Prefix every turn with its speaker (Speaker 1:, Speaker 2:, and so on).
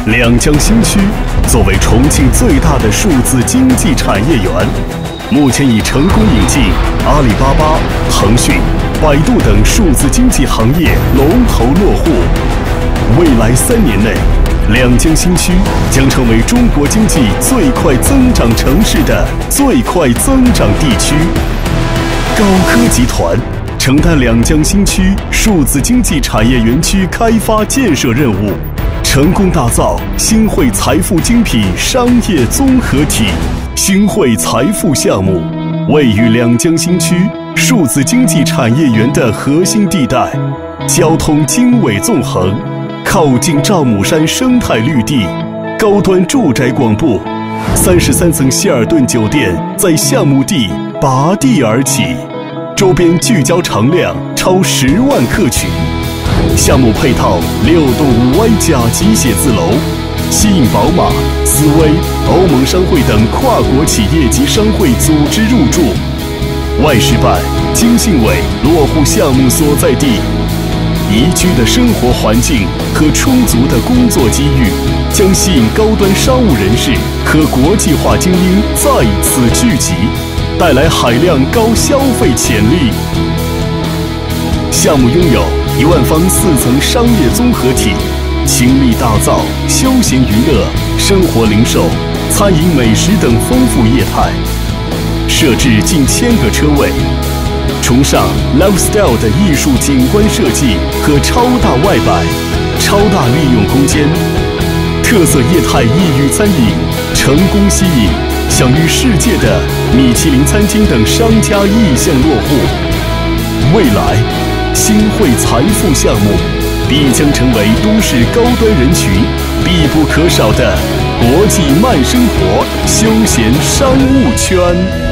Speaker 1: 两江新区作为重庆最大的数字经济产业园，目前已成功引进阿里巴巴、腾讯、百度等数字经济行业龙头落户。未来3年内，两江新区将成为中国经济最快增长城市的最快增长地区。高科集团承担两江新区数字经济产业园区开发建设任务，成功打造星汇财富精品商业综合体。星汇财富项目位于两江新区数字经济产业园的核心地带，交通经纬纵横，靠近赵母山生态绿地，高端住宅广布，33层希尔顿酒店在项目地拔地而起，周边聚焦常量超10万客群。项目配套6栋5Y 甲级写字楼，吸引宝马、斯威、欧盟商会等跨国企业及商会组织入驻。外事办、经信委落户项目所在地，宜居的生活环境和充足的工作机遇，将吸引高端商务人士和国际化精英在此聚集，带来海量高消费潜力。项目拥有1万方4层商业综合体，倾力打造休闲娱乐、生活零售、餐饮美食等丰富业态，设置近1000个车位，崇尚 lifestyle 的艺术景观设计和超大外摆、超大利用空间，特色业态异域餐饮，成功吸引享誉世界的米其林餐厅等商家意向落户。未来，星汇财富项目必将成为都市高端人群必不可少的国际慢生活休闲商务圈。